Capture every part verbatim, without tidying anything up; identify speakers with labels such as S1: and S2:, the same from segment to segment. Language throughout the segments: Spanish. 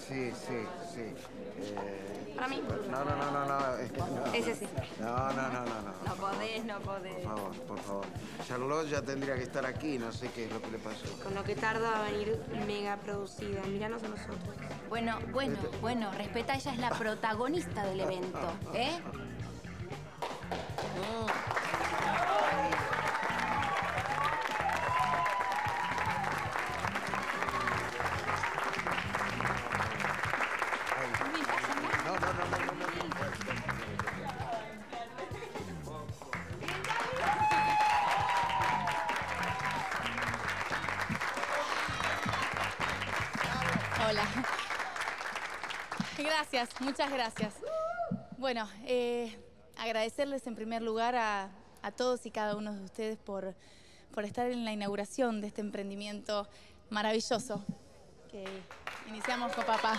S1: Sí, sí, sí. Eh,
S2: Para mí.
S1: No, no, no, no, no. Es que no.
S2: Ese sí.
S1: No, no, no, no, no.
S2: No podés, no podés.
S1: Por favor, por favor. Charlotte ya tendría que estar aquí, no sé qué es lo que le pasó.
S2: Con lo que tarda a venir mega producida. Míranos a nosotros.
S3: Bueno, bueno, bueno, respeta, ella es la protagonista del evento, ¿eh?
S1: No, no, no, no, no, no, no.
S4: Hola. Gracias, muchas gracias. Bueno, eh, agradecerles en primer lugar a, a todos y cada uno de ustedes por, por estar en la inauguración de este emprendimiento maravilloso que iniciamos con papá.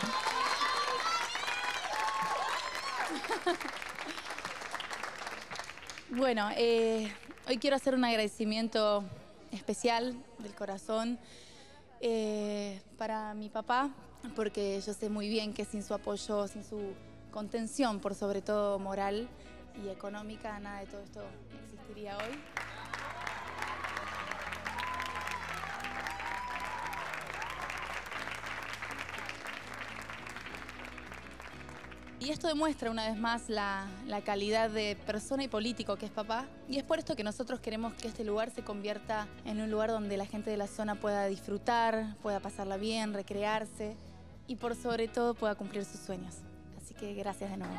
S4: Bueno, eh, hoy quiero hacer un agradecimiento especial del corazón eh, para mi papá, porque yo sé muy bien que sin su apoyo, sin su contención, por sobre todo moral y económica, nada de todo esto existiría hoy. Y esto demuestra una vez más la, la calidad de persona y político que es papá. Y es por esto que nosotros queremos que este lugar se convierta en un lugar donde la gente de la zona pueda disfrutar, pueda pasarla bien, recrearse y por sobre todo pueda cumplir sus sueños. Así que gracias de nuevo.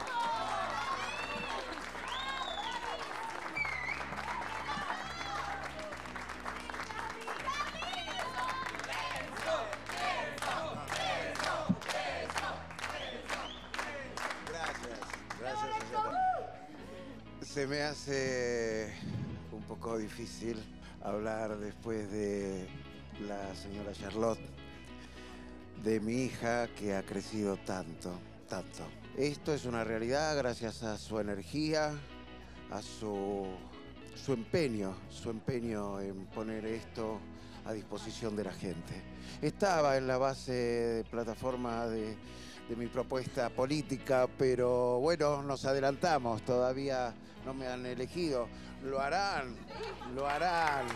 S1: Gracias, Susana. Se me hace un poco difícil hablar después de la señora Charlotte, de mi hija que ha crecido tanto, tanto. Esto es una realidad gracias a su energía, a su, su empeño, su empeño en poner esto a disposición de la gente. Estaba en la base de plataforma de, de mi propuesta política, pero bueno, nos adelantamos, todavía no me han elegido. Lo harán, lo harán.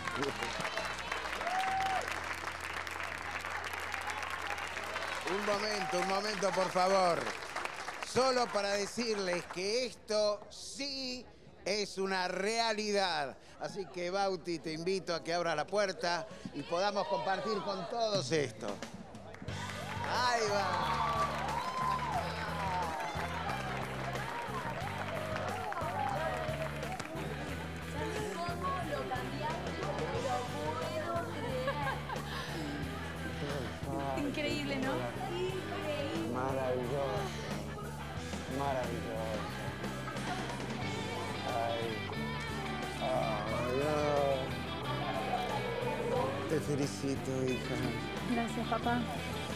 S1: Un momento, un momento, por favor. Solo para decirles que esto sí es una realidad. Así que, Bauti, te invito a que abras la puerta y podamos compartir con todos esto. ¡Ahí va!
S4: Increíble, ¿no?
S1: Increíble. Maravilloso. Maravilloso. Ay. Ay, ay. Te felicito, hija.
S4: Gracias, papá.